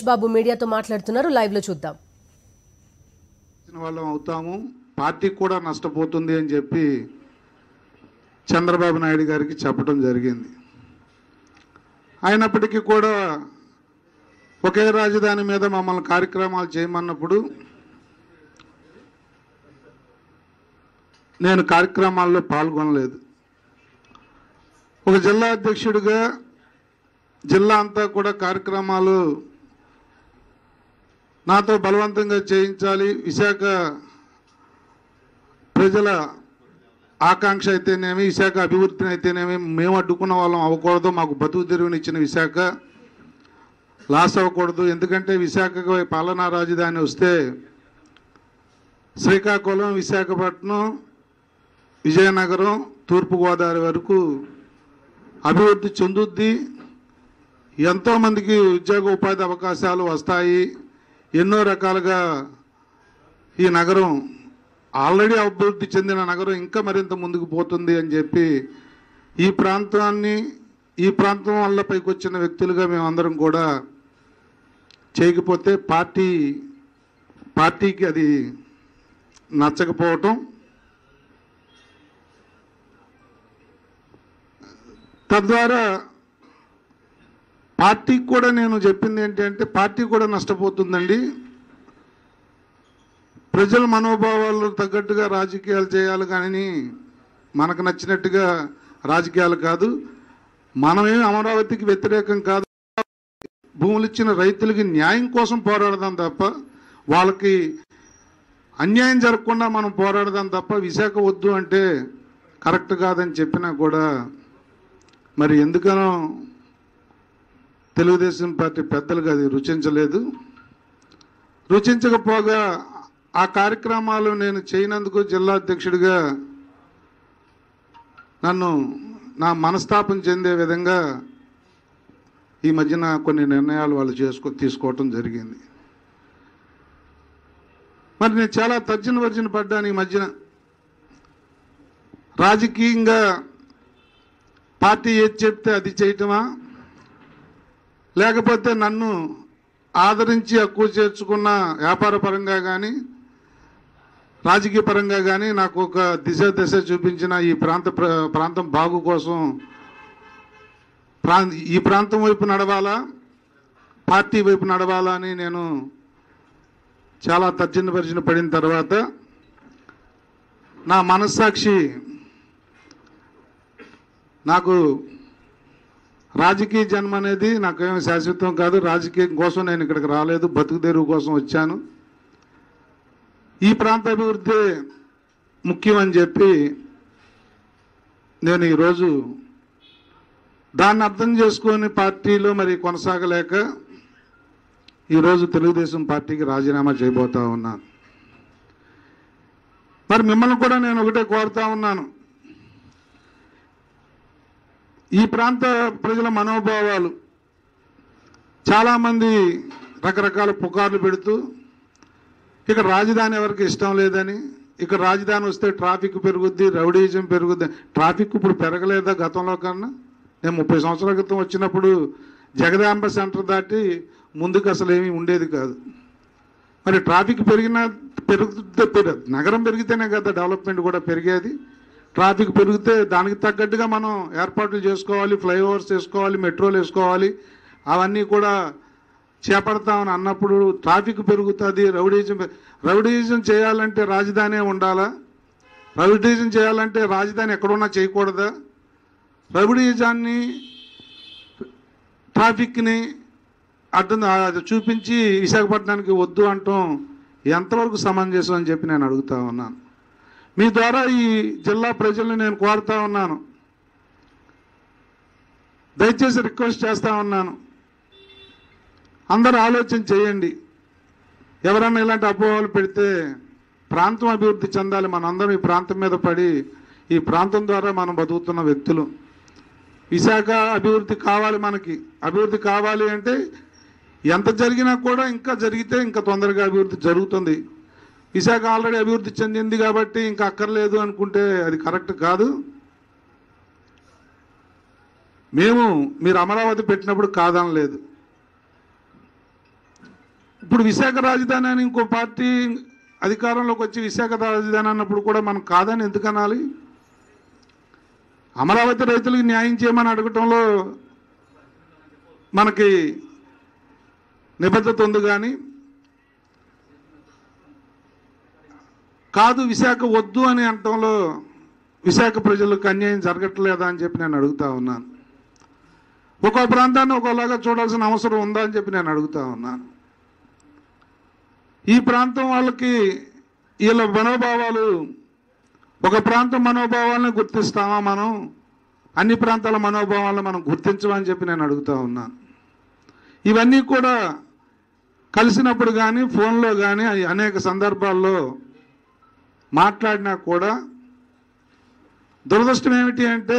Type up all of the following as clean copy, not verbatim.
రమేష్ బాబు మీడియాతో మాట్లాడుతున్నారు. లైవ్ లో చూద్దాం. వాళ్ళం అవుతాము, పార్టీ కూడా నష్టపోతుంది అని చెప్పి చంద్రబాబు నాయుడు గారికి చెప్పడం జరిగింది. అయినప్పటికీ కూడా ఒకే రాజధాని మీద మమ్మల్ని కార్యక్రమాలు చేయమన్నప్పుడు నేను కార్యక్రమాల్లో పాల్గొనలేదు. ఒక జిల్లా అధ్యక్షుడిగా జిల్లా అంతా కూడా కార్యక్రమాలు నాతో బలవంతంగా చేయించాలి, విశాఖ ప్రజల ఆకాంక్ష అయితేనేమి, విశాఖ అభివృద్ధిని అయితేనేమి మేము అడ్డుకున్న వాళ్ళం అవ్వకూడదు, మాకు బతుకు తెరువునిచ్చిన విశాఖ లాస్ అవ్వకూడదు. ఎందుకంటే విశాఖకు పాలనా రాజధాని వస్తే శ్రీకాకుళం, విశాఖపట్నం, విజయనగరం, తూర్పుగోదావరి వరకు అభివృద్ధి చెందుద్ది, ఎంతోమందికి ఉద్యోగ ఉపాధి అవకాశాలు వస్తాయి, ఎన్నో రకాలుగా ఈ నగరం ఆల్రెడీ అభివృద్ధి చెందిన నగరం ఇంకా మరింత ముందుకు పోతుంది అని చెప్పి ఈ ప్రాంతం వల్ల పైకి వచ్చిన వ్యక్తులుగా మేమందరం కూడా చేయకపోతే పార్టీకి అది నచ్చకపోవటం, తద్వారా పార్టీకి కూడా నేను చెప్పింది ఏంటంటే పార్టీ కూడా నష్టపోతుందండి. ప్రజల మనోభావాలు తగ్గట్టుగా రాజకీయాలు చేయాలి కానీ మనకు నచ్చినట్టుగా రాజకీయాలు కాదు. మనమేమి అమరావతికి వ్యతిరేకం కాదు, భూములు ఇచ్చిన రైతులకి న్యాయం కోసం పోరాడదాం తప్ప, వాళ్ళకి అన్యాయం జరగకుండా మనం పోరాడదాం తప్ప విశాఖ వద్దు అంటే కరెక్ట్ కాదని చెప్పినా కూడా మరి ఎందుకనో తెలుగుదేశం పార్టీ పెద్దలకు అది రుచించలేదు. రుచించకపోగా ఆ కార్యక్రమాలు నేను చేయనందుకు జిల్లా అధ్యక్షుడిగా నన్ను నా మనస్తాపం చెందే విధంగా ఈ మధ్యన కొన్ని నిర్ణయాలు వాళ్ళు తీసుకోవటం జరిగింది. మరి నేను చాలా తర్జన పడ్డాను ఈ మధ్యన. రాజకీయంగా పార్టీ ఏది చెప్తే అది చేయటమా, లేకపోతే నన్ను ఆదరించి హక్కు చేర్చుకున్న వ్యాపార పరంగా కానీ రాజకీయ పరంగా కానీ నాకు ఒక దశ చూపించిన ఈ ప్రాంతం బాగు కోసం ఈ ప్రాంతం వైపు నడవాలా, పార్టీ వైపు నడవాలా అని నేను చాలా తర్జన పడిన తర్వాత నా మనస్సాక్షి నాకు రాజకీయ జన్మ అనేది నాకేమీ శాశ్వతం కాదు, రాజకీయం కోసం నేను ఇక్కడికి రాలేదు, బతుకు తెరువు కోసం వచ్చాను, ఈ ప్రాంత అభివృద్ధి ముఖ్యమని చెప్పి నేను ఈరోజు దాన్ని అర్థం చేసుకొని పార్టీలో మరి కొనసాగలేక ఈరోజు తెలుగుదేశం పార్టీకి రాజీనామా చేయబోతా ఉన్నాను. మరి మిమ్మల్ని కూడా నేను ఒకటే కోరుతా ఉన్నాను, ఈ ప్రాంత ప్రజల మనోభావాలు చాలామంది రకరకాల పుకార్లు పెడుతూ ఇక్కడ రాజధాని ఎవరికి ఇష్టం లేదని, ఇక్కడ రాజధాని వస్తే ట్రాఫిక్ పెరుగుద్ది, రౌడీజం పెరుగుద్ది. ట్రాఫిక్ ఇప్పుడు పెరగలేదా గతంలో కన్నా? నేను 30 సంవత్సరాల క్రితం వచ్చినప్పుడు జగదాంబ సెంటర్ దాటి ముందుకు అసలు ఏమీ ఉండేది కాదు. మరి ట్రాఫిక్ పెరుగుతుంది, నగరం పెరిగితేనే కదా డెవలప్మెంట్ కూడా పెరిగేది. ట్రాఫిక్ పెరిగితే దానికి తగ్గట్టుగా మనం ఏర్పాట్లు చేసుకోవాలి, ఫ్లైఓవర్స్ వేసుకోవాలి, మెట్రోలు వేసుకోవాలి, అవన్నీ కూడా చేపడతామని అన్నప్పుడు ట్రాఫిక్ పెరుగుతుంది, రౌడీజం చేయాలంటే రాజధాని ఉండాలా? రౌడీజం చేయాలంటే రాజధాని ఎక్కడున్నా చేయకూడదా? రౌడీజాన్ని ట్రాఫిక్ని అడ్డం చూపించి విశాఖపట్నానికి వద్దు అంటాం ఎంతవరకు సమంజసం అని చెప్పి నేను అడుగుతా ఉన్నాను. మీ ద్వారా ఈ జిల్లా ప్రజల్ని నేను కోరుతా ఉన్నాను, దయచేసి రిక్వెస్ట్ చేస్తూ ఉన్నాను, అందరూ ఆలోచన చేయండి. ఎవరన్నా ఇలాంటి అపోహలు పెడితే ప్రాంతం అభివృద్ధి చెందాలి, మనందరం ఈ ప్రాంతం మీద పడి ఈ ప్రాంతం ద్వారా మనం బతుకుతున్న వ్యక్తులు. విశాఖ అభివృద్ధి కావాలి, మనకి అభివృద్ధి కావాలి అంటే ఎంత జరిగినా కూడా ఇంకా జరిగితే ఇంకా తొందరగా అభివృద్ధి జరుగుతుంది. విశాఖ ఆల్రెడీ అభివృద్ధి చెందింది కాబట్టి ఇంకా అక్కర్లేదు అనుకుంటే అది కరెక్ట్ కాదు. మీరు అమరావతి పెట్టినప్పుడు కాదనలేదు, ఇప్పుడు విశాఖ రాజధాని అని ఇంకో పార్టీ అధికారంలోకి వచ్చి విశాఖ రాజధాని అన్నప్పుడు కూడా మనం కాదని ఎందుకు అనాలి? అమరావతి రైతులకు న్యాయం చేయమని అడగటంలో మనకి నిబద్ధత ఉంది, కానీ కాదు విశాఖ వద్దు అని అనటంలో విశాఖ ప్రజలకు అన్యాయం జరగట్లేదా అని చెప్పి నేను అడుగుతా ఉన్నాను. ఒక్కో ప్రాంతాన్ని ఒక్కోలాగా చూడాల్సిన అవసరం ఉందా అని చెప్పి నేను అడుగుతా ఉన్నాను. ఈ ప్రాంతం వాళ్ళకి వీళ్ళ మనోభావాలు, ఒక ప్రాంతం మనోభావాలను గుర్తిస్తామా మనం? అన్ని ప్రాంతాల మనోభావాలను మనం గుర్తించమని చెప్పి నేను అడుగుతా ఉన్నాను. ఇవన్నీ కూడా కలిసినప్పుడు కానీ ఫోన్లో కానీ అనేక సందర్భాల్లో మాట్లాడినా కూడా దురదృష్టం ఏమిటి అంటే,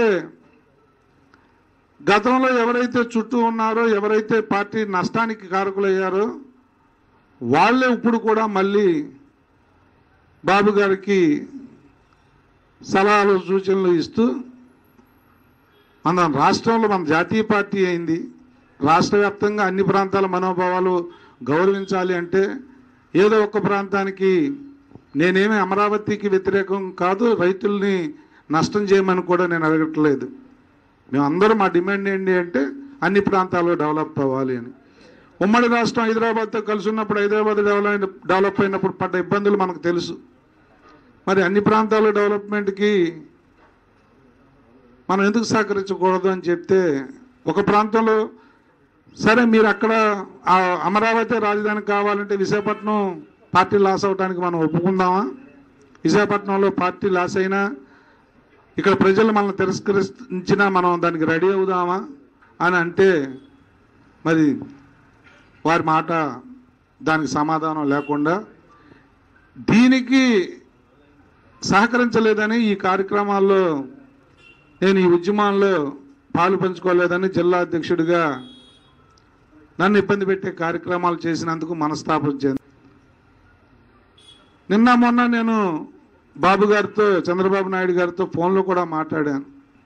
గతంలో ఎవరైతే చుట్టూ ఉన్నారో, ఎవరైతే పార్టీ నష్టానికి కారకులయ్యారో వాళ్ళే ఇప్పుడు కూడా మళ్ళీ బాబు గారికి సలహాలు సూచనలు ఇస్తూ, మన రాష్ట్రంలో మన జాతీయ పార్టీ అయింది, రాష్ట్ర వ్యాప్తంగా అన్ని ప్రాంతాల మనోభావాలు గౌరవించాలి అంటే ఏదో ఒక ప్రాంతానికి, నేనేమి అమరావతికి వ్యతిరేకం కాదు, రైతుల్ని నష్టం చేయమని కూడా నేను అడగట్లేదు. మేమందరం మా డిమాండ్ ఏంటి అంటే అన్ని ప్రాంతాల్లో డెవలప్ అవ్వాలి అని. ఉమ్మడి రాష్ట్రం హైదరాబాద్తో కలిసి ఉన్నప్పుడు హైదరాబాద్ డెవలప్ అయినప్పుడు పడ్డ ఇబ్బందులు మనకు తెలుసు. మరి అన్ని ప్రాంతాల డెవలప్మెంట్కి మనం ఎందుకు సహకరించకూడదు అని చెప్తే, ఒక ప్రాంతంలో సరే మీరు అక్కడ అమరావతి రాజధాని కావాలంటే విశాఖపట్నం పార్టీ లాస్ అవడానికి మనం ఒప్పుకుందామా? విశాఖపట్నంలో పార్టీ లాస్ అయినా ఇక్కడ ప్రజలు మనల్ని తిరస్కరించినా మనం దానికి రెడీ అవుదామా అని అంటే, మరి వారి మాట దానికి సమాధానం లేకుండా దీనికి సహకరించలేదని, ఈ కార్యక్రమాల్లో నేను ఈ ఉద్యమాల్లో పాలు పంచుకోలేదని జిల్లా అధ్యక్షుడిగా నన్ను ఇబ్బంది పెట్టే కార్యక్రమాలు చేసినందుకు మనస్తాపం చెంది, నిన్న మొన్న నేను బాబు గారితో, చంద్రబాబు నాయుడు గారితో ఫోన్లో కూడా మాట్లాడాను.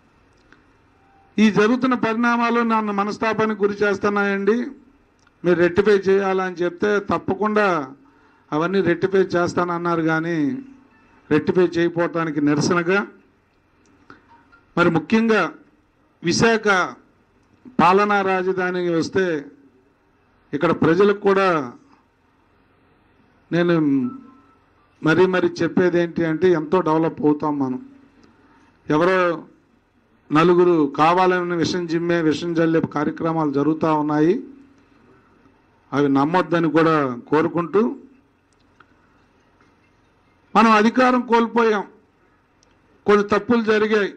ఈ జరుగుతున్న పరిణామాలు నన్ను మనస్తాపానికి గురి చేస్తున్నాయండి, మీరు రెక్టిఫై చేయాలని చెప్తే తప్పకుండా అవన్నీ రెక్టిఫై చేస్తానన్నారు. కానీ రెక్టిఫై చేయకపోవటానికి నిరసనగా, మరి ముఖ్యంగా విశాఖ పాలనా రాజధాని వస్తే ఇక్కడ ప్రజలకు కూడా నేను మరీ చెప్పేది ఏంటి అంటే, ఎంతో డెవలప్ అవుతాం మనం. ఎవరో నలుగురు కావాలని విషం జల్లే కార్యక్రమాలు జరుగుతూ ఉన్నాయి, అవి నమ్మొద్దని కూడా కోరుకుంటూ, మనం అధికారం కోల్పోయాం, కొన్ని తప్పులు జరిగాయి,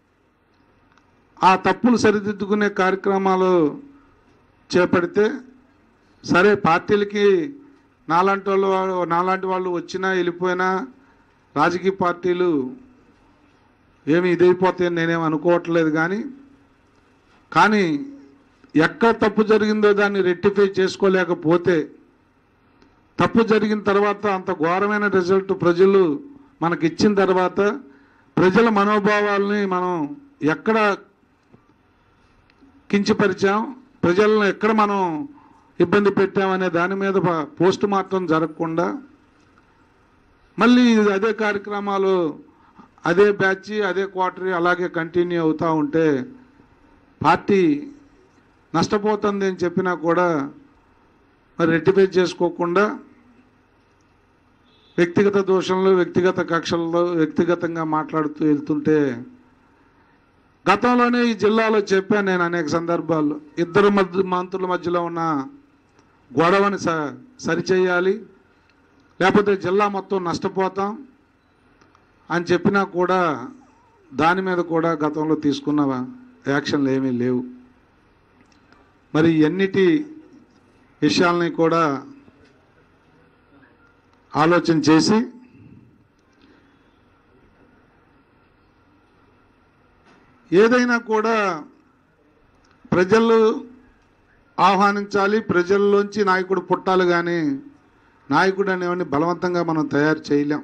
ఆ తప్పులు సరిదిద్దుకునే కార్యక్రమాలు చేపడితే సరే, పార్టీలకి నాలాంటి వాళ్ళు వచ్చినా వెళ్ళిపోయినా రాజకీయ పార్టీలు ఏమి ఇదైపోతాయని నేనేం అనుకోవట్లేదు. కానీ ఎక్కడ తప్పు జరిగిందో దాన్ని రెక్టిఫై చేసుకోలేకపోతే, తప్పు జరిగిన తర్వాత అంత ఘోరమైన రిజల్ట్ ప్రజలు మనకి ఇచ్చిన తర్వాత ప్రజల మనోభావాల్ని మనం ఎక్కడ కించపరిచాం, ప్రజలను ఎక్కడ మనం ఇబ్బంది పెట్టామనే దాని మీద పోస్ట్ మార్టం జరగకుండా మళ్ళీ అదే కార్యక్రమాలు, అదే బ్యాచ్, అదే క్వార్టరీ అలాగే కంటిన్యూ అవుతూ ఉంటే పార్టీ నష్టపోతుంది అని చెప్పినా కూడా మరి రెక్టిఫై చేసుకోకుండా వ్యక్తిగత దోషంలో, వ్యక్తిగత కక్షల్లో వ్యక్తిగతంగా మాట్లాడుతూ వెళ్తుంటే, గతంలోనే ఈ జిల్లాలో చెప్పాను నేను అనేక సందర్భాల్లో, ఇద్దరు మంత్రుల మధ్యలో ఉన్న గొడవని సరిచేయాలి, లేకపోతే జిల్లా మొత్తం నష్టపోతాం అని చెప్పినా కూడా దాని మీద కూడా గతంలో తీసుకున్న యాక్షన్లు ఏమీ లేవు. మరి ఎన్నిటి విషయాలని కూడా ఆలోచన చేసి ఏదైనా కూడా ప్రజలు ఆహ్వానించాలి, ప్రజల్లోంచి నాయకుడు పుట్టాలి, కానీ నాయకుడు అనేవాడిని బలవంతంగా మనం తయారు చేయలేం.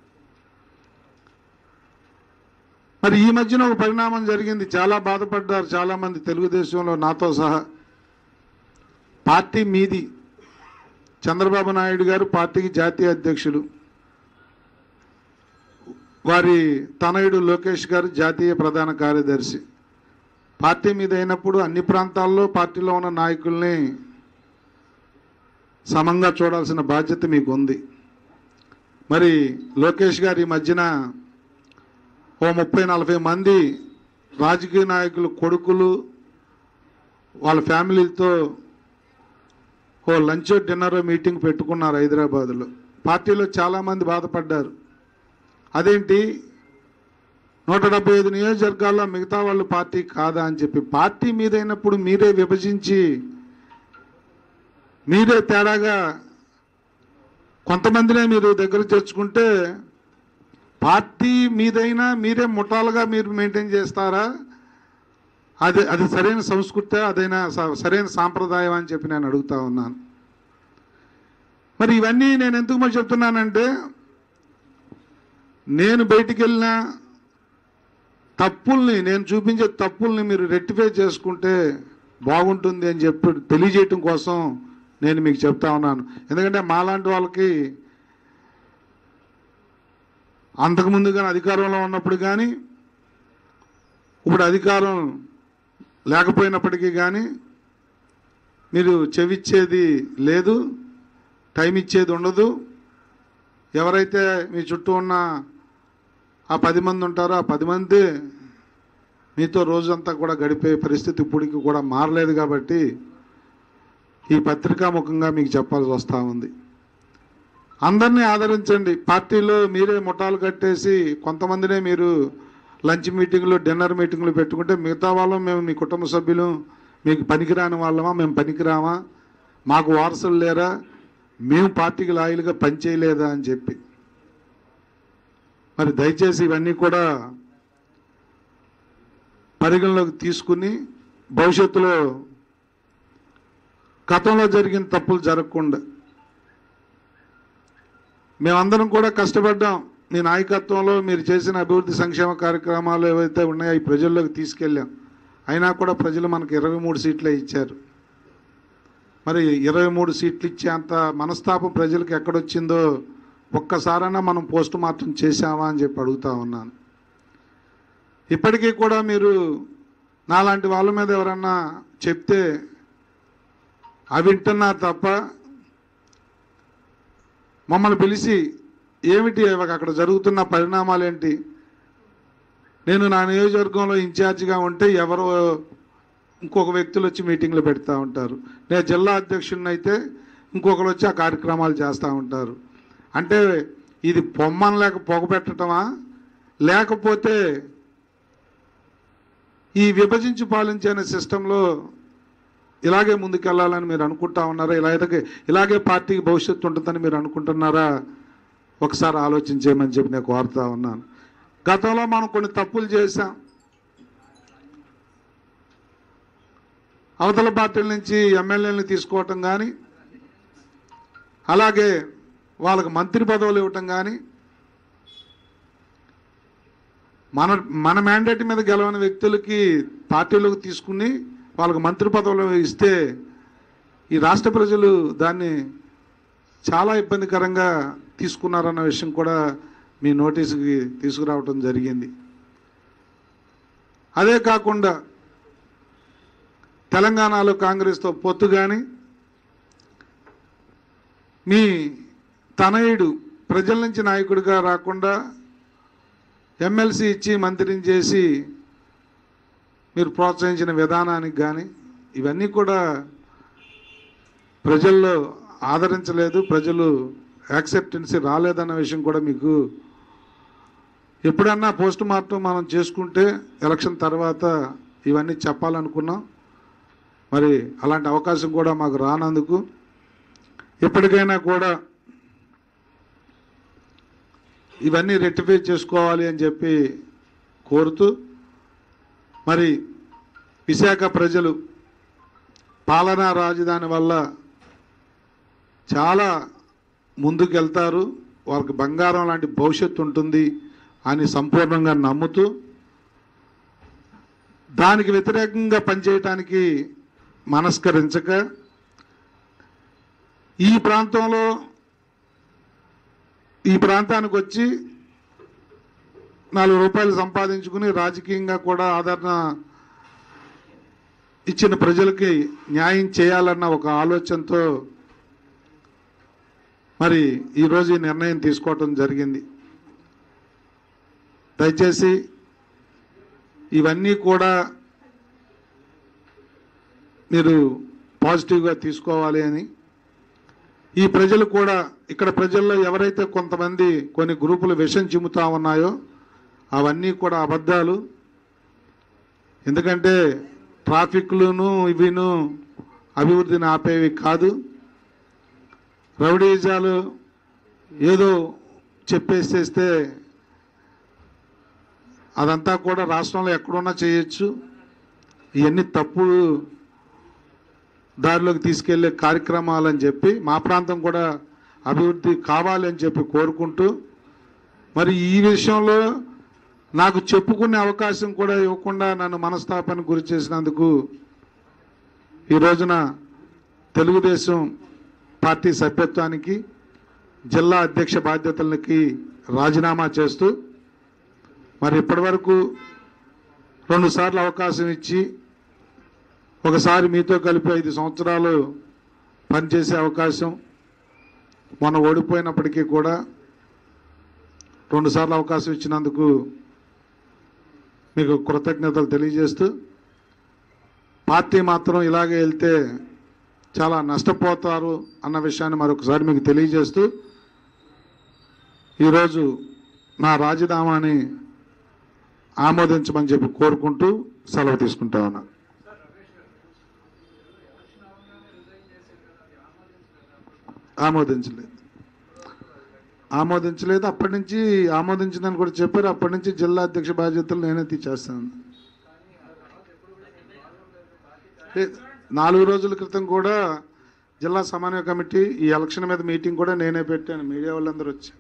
మరి ఈ మధ్యన ఒక పరిణామం జరిగింది, చాలా బాధపడ్డారు చాలామంది తెలుగుదేశంలో నాతో సహా. పార్టీ మీది, చంద్రబాబు నాయుడు గారు పార్టీకి జాతీయ అధ్యక్షులు, వారి తనయుడు లోకేష్ గారు జాతీయ ప్రధాన కార్యదర్శి. పార్టీ మీద అయినప్పుడు అన్ని ప్రాంతాల్లో పార్టీలో ఉన్న నాయకుల్ని సమంగా చూడాల్సిన బాధ్యత మీకు ఉంది. మరి లోకేష్ గారు ఈ మధ్యన ఓ 30-40 మంది రాజకీయ నాయకులు కొడుకులు వాళ్ళ ఫ్యామిలీతో ఓ లంచ్ డిన్నర్ మీటింగ్ పెట్టుకున్నారు హైదరాబాద్లో. పార్టీలో చాలామంది బాధపడ్డారు. అదేంటి 175 నియోజకవర్గాల్లో మిగతా వాళ్ళు పార్టీ కాదా అని చెప్పి. పార్టీ మీద అయినప్పుడు మీరే విభజించి మీరే తేడాగా కొంతమందినే మీరు దగ్గర చేర్చుకుంటే పార్టీ మీదైనా మీరే ముఠాలుగా మీరు మెయింటైన్ చేస్తారా? అది సరైన సంస్కృతి, అదైనా సరైన సాంప్రదాయం అని చెప్పి నేను అడుగుతా ఉన్నాను. మరి ఇవన్నీ నేను ఎందుకు మరి చెప్తున్నానంటే, నేను బయటికి వెళ్ళిన తప్పుల్ని, నేను చూపించే తప్పుల్ని మీరు రెక్టిఫై చేసుకుంటే బాగుంటుంది అని చెప్పి తెలియజేయటం కోసం నేను మీకు చెప్తా ఉన్నాను. ఎందుకంటే మాలాంటి వాళ్ళకి అంతకుముందు కానీ అధికారంలో ఉన్నప్పుడు కానీ ఇప్పుడు అధికారం లేకపోయినప్పటికీ కానీ మీరు చెవిచ్చేది లేదు, టైం ఇచ్చేది ఉండదు. ఎవరైతే మీ చుట్టూ ఉన్న ఆ 10 మంది ఉంటారో ఆ 10 మంది మీతో రోజంతా కూడా గడిపే పరిస్థితి ఇప్పటికి కూడా మారలేదు. కాబట్టి ఈ పత్రికాముఖంగా మీకు చెప్పాల్సి వస్తూ ఉంది. అందరినీ ఆదరించండి. పార్టీలో మీరే ముఠాలు కట్టేసి కొంతమందినే మీరు లంచ్ మీటింగ్లు డిన్నర్ మీటింగ్లు పెట్టుకుంటే మిగతా వాళ్ళం మేము మీ కుటుంబ సభ్యులు మీకు పనికిరాని వాళ్ళమా, మేము పనికిరామా, మాకు వారసులు లేరా, మేము పార్టీకి లాయలుగా పనిచేయలేదా అని చెప్పి. మరి దయచేసి ఇవన్నీ కూడా పరిగణలోకి తీసుకుని భవిష్యత్తులో గతంలో జరిగిన తప్పులు జరగకుండా మేమందరం కూడా కష్టపడ్డాం. మీ నాయకత్వంలో మీరు చేసిన అభివృద్ధి సంక్షేమ కార్యక్రమాలు ఏవైతే ఉన్నాయో అవి ప్రజల్లోకి తీసుకెళ్ళాం. అయినా కూడా ప్రజలు మనకు 23 సీట్లే ఇచ్చారు. మరి 23 సీట్లు ఇచ్చేంత మనస్తాపం ప్రజలకు ఎక్కడొచ్చిందో ఒక్కసారైనా మనం పోస్ట్ మార్టం చేశామా అని చెప్పి అడుగుతా ఉన్నాను. ఇప్పటికీ కూడా మీరు నాలాంటి వాళ్ళ మీద ఎవరన్నా చెప్తే అవి వింటున్నారు తప్ప మమ్మల్ని పిలిచి ఏమిటి అక్కడ జరుగుతున్న పరిణామాలు ఏంటి, నేను నా నియోజకవర్గంలో ఇన్ఛార్జిగా ఉంటే ఎవరో ఇంకొక వ్యక్తులు వచ్చి మీటింగ్లు పెడతా ఉంటారు, నేను జిల్లా అధ్యక్షుడిని అయితే ఇంకొకరు వచ్చి ఆ కార్యక్రమాలు చేస్తూ ఉంటారు. అంటే ఇది పొమ్మని లేక పొగపెట్టడమా, లేకపోతే ఈ విభజించి పాలించే సిస్టంలో ఇలాగే ముందుకెళ్లాలని మీరు అనుకుంటా ఉన్నారా? ఇలాగే పార్టీకి భవిష్యత్తు ఉంటుందని మీరు అనుకుంటున్నారా? ఒకసారి ఆలోచించేయమని చెప్పి నేను కోరుతా ఉన్నాను. గతంలో మనం కొన్ని తప్పులు చేశాం. అవతల పార్టీల నుంచి ఎమ్మెల్యేలను తీసుకోవటం కానీ, అలాగే వాళ్ళకు మంత్రి పదవులు ఇవ్వటం కానీ, మన మ్యాండేట్ మీద గెలవని వ్యక్తులకి పార్టీలోకి తీసుకుని వాళ్ళకు మంత్రి పదవులు ఇస్తే ఈ రాష్ట్ర ప్రజలు దాన్ని చాలా ఇబ్బందికరంగా తీసుకున్నారన్న విషయం కూడా మీ నోటీసుకి తీసుకురావటం జరిగింది. అదే కాకుండా తెలంగాణలో కాంగ్రెస్తో పొత్తు కానీ, మీ తనయుడు ప్రజల నుంచి నాయకుడిగా రాకుండా ఎమ్మెల్సీ ఇచ్చి మంత్రిని చేసి మీరు ప్రోత్సహించిన విధానానికి కానీ ఇవన్నీ కూడా ప్రజల్లో ఆదరించలేదు, ప్రజలు యాక్సెప్టెన్సీ రాలేదన్న విషయం కూడా మీకు ఎప్పుడన్నా పోస్ట్ మార్టం మనం చేసుకుంటే ఎలక్షన్ తర్వాత ఇవన్నీ చెప్పాలనుకున్నాం. మరి అలాంటి అవకాశం కూడా మాకు రానందుకు ఎప్పటికైనా కూడా ఇవన్నీ రెక్టిఫై చేసుకోవాలి అని చెప్పి కోరుతూ, మరి విశాఖ ప్రజలు పాలనా రాజధాని వల్ల చాలా ముందుకు వెళ్తారు, వాళ్ళకి బంగారం లాంటి భవిష్యత్తు ఉంటుంది అని సంపూర్ణంగా నమ్ముతూ దానికి వ్యతిరేకంగా పనిచేయటానికి మనస్కరించక ఈ ప్రాంతంలో ఈ ప్రాంతానికి వచ్చి 4 రూపాయలు సంపాదించుకుని రాజకీయంగా కూడా ఆదరణ ఇచ్చిన ప్రజలకి న్యాయం చేయాలన్న ఒక ఆలోచనతో మరి ఈరోజు ఈ నిర్ణయం తీసుకోవటం జరిగింది. దయచేసి ఇవన్నీ కూడా మీరు పాజిటివ్గా తీసుకోవాలి అని, ఈ ప్రజలు కూడా ఇక్కడ ప్రజల్లో ఎవరైతే కొంతమంది కొన్ని గ్రూపులు విషం చిమ్ముతా ఉన్నాయో అవన్నీ కూడా అబద్ధాలు. ఎందుకంటే ట్రాఫిక్లును ఇవిను అభివృద్ధిని ఆపేవి కాదు. రౌడీజాలు ఏదో చెప్పేసేస్తే అదంతా కూడా రాష్ట్రంలో ఎక్కడున్నా చేయొచ్చు. ఇవన్నీ తప్పుడు దారిలోకి తీసుకెళ్లే కార్యక్రమాలని చెప్పి మా ప్రాంతం కూడా అభివృద్ధి కావాలని చెప్పి కోరుకుంటూ, మరి ఈ విషయంలో నాకు చెప్పుకునే అవకాశం కూడా ఇవ్వకుండా నన్ను మనస్తాపానికి గురి చేసినందుకు ఈ రోజున తెలుగుదేశం పార్టీ సభ్యత్వానికి జిల్లా అధ్యక్ష బాధ్యతలకి రాజీనామా చేస్తూ, మరి ఇప్పటివరకు 2 సార్లు అవకాశం ఇచ్చి ఒకసారి మీతో కలిపి 5 సంవత్సరాలు పనిచేసే అవకాశం, మొన్న ఓడిపోయినప్పటికీ కూడా 2 సార్లు అవకాశం ఇచ్చినందుకు మీకు కృతజ్ఞతలు తెలియజేస్తూ, పార్టీ మాత్రం ఇలాగే వెళ్తే చాలా నష్టపోతారు అన్న విషయాన్ని మరొకసారి మీకు తెలియజేస్తూ, ఈరోజు నా రాజీనామాని ఆమోదించమని చెప్పి కోరుకుంటూ సెలవు తీసుకుంటా ఉన్నా. ఆమోదించలేదు. అప్పటి నుంచి ఆమోదించిందని కూడా చెప్పారు. అప్పటి నుంచి జిల్లా అధ్యక్ష బాధ్యతలు నేనే తీసేస్తాను. 4 రోజుల క్రితం కూడా జిల్లా సమన్వయ కమిటీ ఈ ఎలక్షన్ మీద మీటింగ్ కూడా నేనే పెట్టాను. మీడియా వాళ్ళందరూ వచ్చి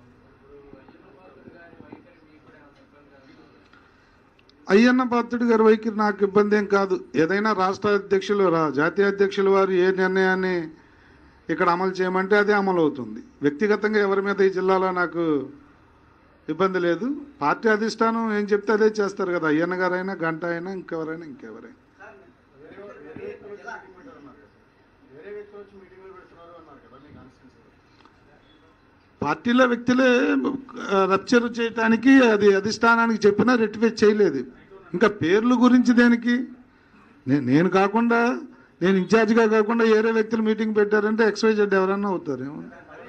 అయ్యన్న పాత్రుడి గారి వైఖరి నాకు ఇబ్బంది ఏం కాదు. ఏదైనా రాష్ట్ర అధ్యక్షులు జాతీయ అధ్యక్షుల వారు ఏ నిర్ణయాన్ని ఇక్కడ అమలు చేయమంటే అదే అమలు అవుతుంది. వ్యక్తిగతంగా ఎవరి మీద ఈ జిల్లాలో నాకు ఇబ్బంది లేదు. పార్టీ అధిష్టానం ఏం చెప్తే అదే చేస్తారు కదా. అయ్యన్న గారైనా, గంట అయినా, ఇంకెవరైనా. పార్టీలో వ్యక్తులే రప్చర్ చేయటానికి అది అధిష్టానానికి చెప్పినా రెక్టిఫై చేయలేదు. ఇంకా పేర్ల గురించి దేనికి? నేను కాకుండా, నేను ఇన్ఛార్జిగా కాకుండా వేరే వ్యక్తులు మీటింగ్ పెట్టారంటే XYZ ఎవరన్నా అవుతారేమో.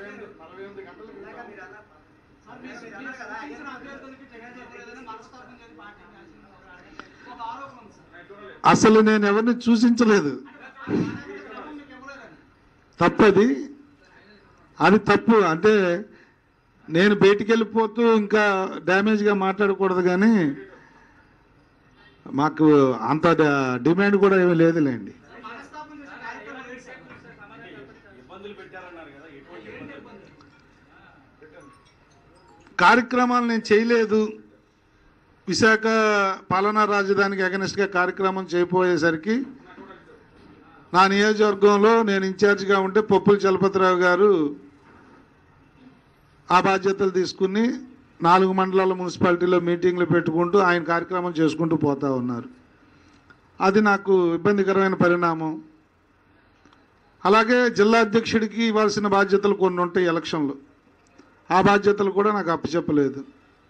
అసలు నేను ఎవరిని సూచించలేదు. తప్పది, అది తప్పు. అంటే నేను బయటికి వెళ్ళిపోతూ ఇంకా డ్యామేజ్గా మాట్లాడకూడదు, కానీ మాకు అంత డిమాండ్ కూడా ఏమీ లేదులేండి. కార్యక్రమాలు నేను చేయలేదు. విశాఖ పాలనా రాజధానికి అగెనిస్ట్గా కార్యక్రమం చేయబోయేసరికి నా నియోజకవర్గంలో నేను ఇన్ఛార్జిగా ఉంటే పప్పుల చలపతిరావు గారు ఆ బాధ్యతలు తీసుకుని 4 మండలాల మున్సిపాలిటీలో మీటింగ్లు పెట్టుకుంటూ ఆయన కార్యక్రమం చేసుకుంటూ పోతూ ఉన్నారు. అది నాకు ఇబ్బందికరమైన పరిణామం. అలాగే జిల్లా అధ్యక్షుడికి ఇవ్వాల్సిన బాధ్యతలు కొన్ని ఉంటాయి ఎలక్షన్లు. ఆ బాధ్యతలు కూడా నాకు అప్పచెప్పలేదు.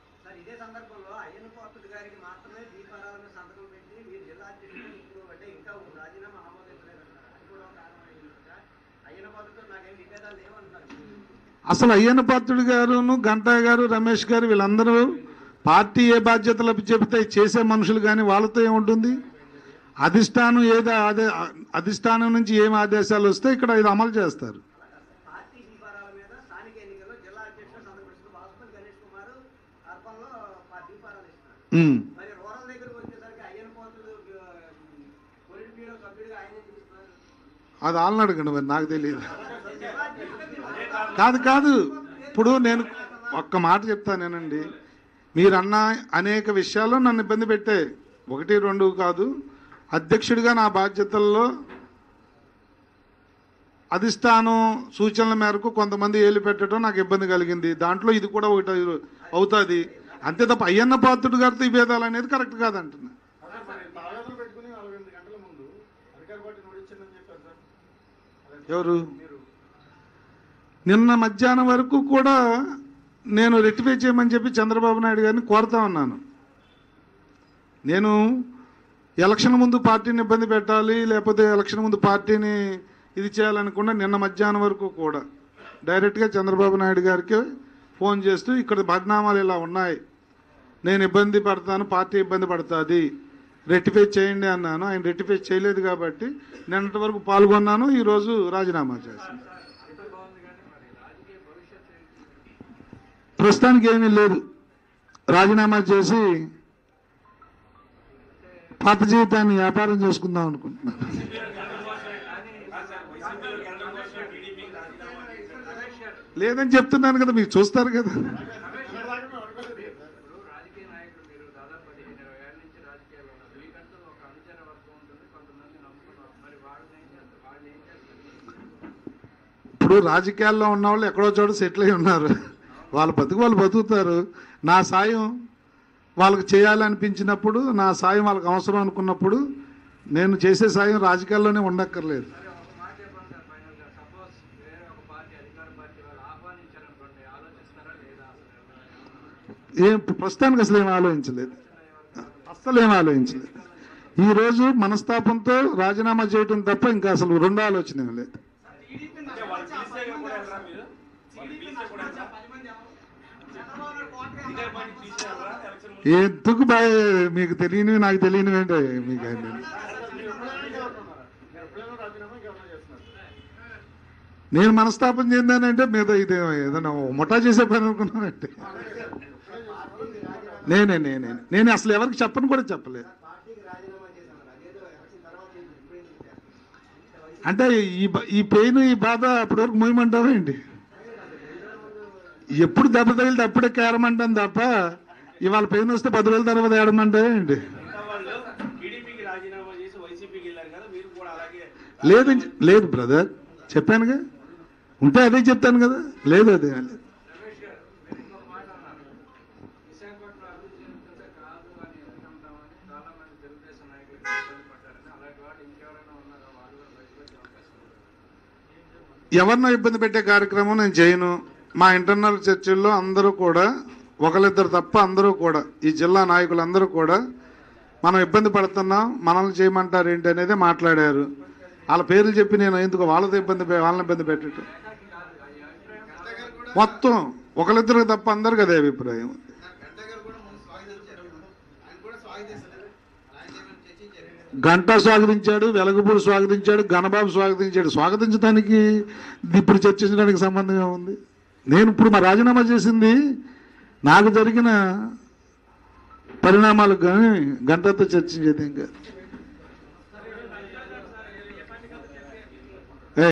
అసలు అయ్యన్న పాత్రుడు గారును, గంటా గారు, రమేష్ గారు వీళ్ళందరూ పార్టీ ఏ బాధ్యతలు చెబితే చేసే మనుషులు, కానీ వాళ్ళతో ఏముంటుంది? అధిష్టానం అధిష్టానం నుంచి ఏం ఆదేశాలు వస్తే ఇక్కడ ఇది అమలు చేస్తారు. అది వాళ్ళని అడగండి, మరి నాకు తెలియదు. కాదు ఇప్పుడు నేను ఒక్క మాట చెప్తానేనండి. మీరన్న అనేక విషయాల్లో నన్ను ఇబ్బంది పెట్టాయి. 1, 2 కాదు. అధ్యక్షుడిగా నా బాధ్యతల్లో అధిష్టానం సూచనల మేరకు కొంతమంది ఏలు పెట్టడం నాకు ఇబ్బంది కలిగింది. దాంట్లో ఇది కూడా ఒకటి అవుతుంది. అంతే తప్ప అయ్యన్న పాత్రుడు గారితో ఈ భేదాలు అనేది కరెక్ట్ కాదంటున్నా. ఎవరు నిన్న మధ్యాహ్నం వరకు కూడా నేను రెక్టిఫై చేయమని చెప్పి చంద్రబాబు నాయుడు గారిని కోరుతా ఉన్నాను. నేను ఎలక్షన్ ముందు పార్టీని ఇబ్బంది పెట్టాలి, లేకపోతే ఎలక్షన్ ముందు పార్టీని ఇది చేయాలనుకున్నా నిన్న మధ్యాహ్నం వరకు కూడా డైరెక్ట్గా చంద్రబాబు నాయుడు గారికి ఫోన్ చేస్తూ ఇక్కడ పరిణామాలు ఇలా ఉన్నాయి, నేను ఇబ్బంది పడతాను, పార్టీ ఇబ్బంది పడుతుంది, రెక్టిఫై చేయండి అన్నాను. ఆయన రెక్టిఫై చేయలేదు కాబట్టి నిన్నటి వరకు పాల్గొన్నాను, ఈరోజు రాజీనామా చేశాను. ప్రస్తుతానికి ఏమీ లేదు, రాజీనామా చేసి పాత జీవితాన్ని వ్యాపారం చేసుకుందాం అనుకుంటున్నాను. లేదని చెప్తున్నాను కదా, మీరు చూస్తారు కదా. ఇప్పుడు రాజకీయాల్లో ఉన్న వాళ్ళు ఎక్కడో చోట సెటిల్ అయి ఉన్నారు, వాళ్ళ బతుకు వాళ్ళు బతుకుతారు. నా సాయం వాళ్ళకి చేయాలనిపించినప్పుడు, నా సాయం వాళ్ళకి అవసరం అనుకున్నప్పుడు నేను చేసే సాయం రాజకీయాల్లోనే ఉండక్కర్లేదు. ప్రస్తుతానికి అసలు ఏం ఆలోచించలేదు, ఈరోజు మనస్తాపంతో రాజీనామా చేయటం తప్ప ఇంకా అసలు రెండో ఆలోచన ఏం లేదు. ఎందుకు మీకు తెలియనివి నాకు తెలియనివి అంటే మీకు నేను మనస్తాపం చెందానంటే మీద ఇది ఏదైనా ముఠా చేసే పని అనుకున్నానంటే నేను అసలు ఎవరికి చెప్పను కూడా చెప్పలేదు. అంటే ఈ పెయిన్ ఈ బాధ అప్పటి వరకు మూయమంటావా ఏంటి? ఎప్పుడు దెబ్బ తగిలితే అప్పుడే కేరమంటాను తప్ప ఇవాళ పెయిన్ వస్తే 10 రోజుల తర్వాత ఏడమంటావా ఏంటి? లేదు బ్రదర్, చెప్పానుగా, ఉంటే అదే చెప్తాను కదా. లేదు అదే ఎవరినో ఇబ్బంది పెట్టే కార్యక్రమం నేను చేయను. మా ఇంటర్నల్ చర్చల్లో అందరూ కూడా, ఒకరిద్దరు తప్ప అందరూ కూడా, ఈ జిల్లా నాయకులందరూ కూడా మనం ఇబ్బంది పడుతున్నాం, మనల్ని చేయమంటారు ఏంటి అనేది మాట్లాడారు. వాళ్ళ పేర్లు చెప్పి నేను ఎందుకు వాళ్ళని ఇబ్బంది పెట్టడం, మొత్తం ఒకరిద్దరికి తప్ప అందరికి అదే అభిప్రాయం. గంటా స్వాగతించాడు, వెలగపూడి స్వాగతించాడు, ఘనబాబు స్వాగతించాడు. స్వాగతించడానికి ఇప్పుడు చర్చించడానికి సంబంధం ఏముంది? నేను ఇప్పుడు మా రాజీనామా చేసింది నాకు జరిగిన పరిణామాలకు కానీ గంటతో చర్చించేది ఇంకా